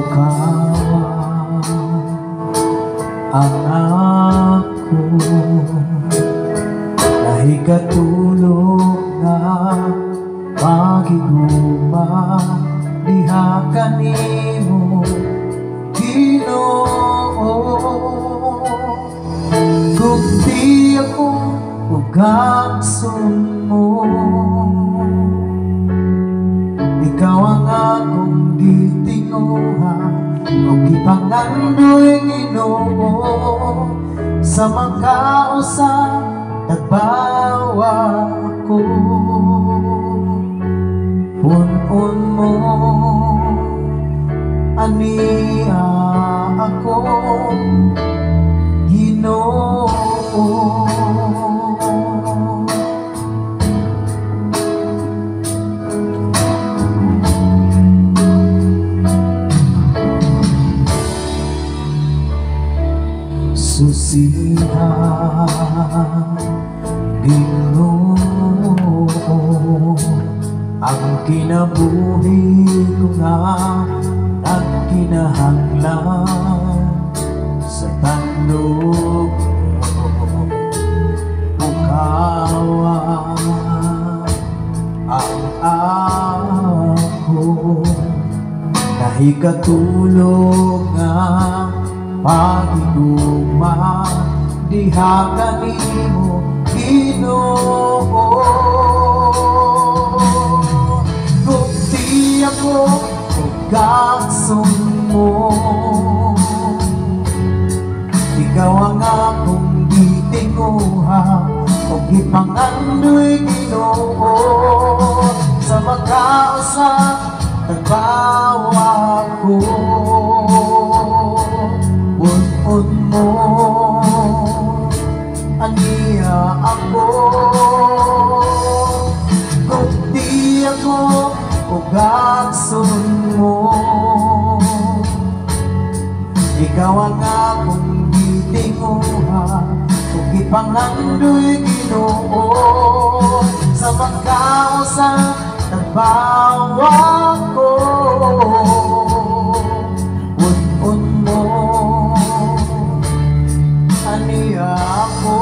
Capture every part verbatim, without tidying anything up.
Bukawa ang ako nahikatulog na magiguma diha kanimo Ginoo. Kung di ako ugakson mo, ikaw ang akong gitinguha o gipangandoy Ginoo. Sa makausa nagbawa ako, punon mo aniya ako Ginoo. Susihan Ginoo ang kinabuhi ko nga nagkinahanglan sa tandog Bukawa ang ako nahikatulog nga pagiguma diha kanimo Ginoo. Kung di ako ugakson mo, ikaw ang akong gitinguha o gipangandoy Ginoo. Sa makausa nagbawa ko, punon mo aniya ako. Kung di ako ugakson mo, ikaw ang akong gitinguha o gipangandoy Ginoo. Sa makausa nagbawa ko, punon mo aniya ako.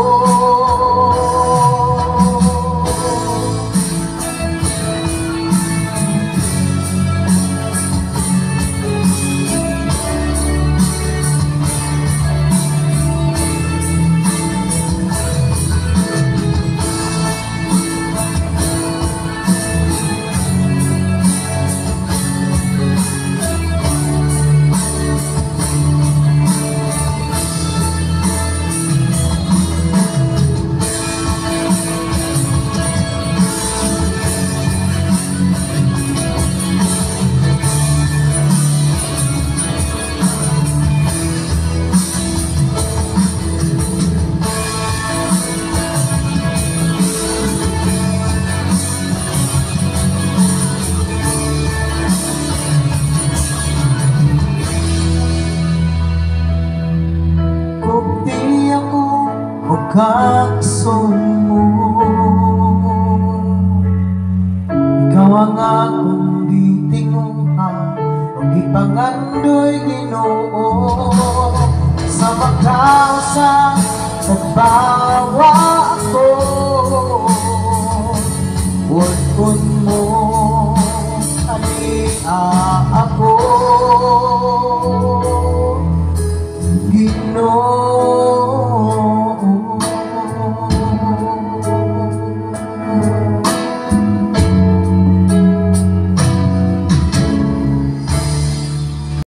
Ugakson mo, ikaw ang akong gitinguha o gipangandoy Ginoo. Sa makausa nagbawa ako,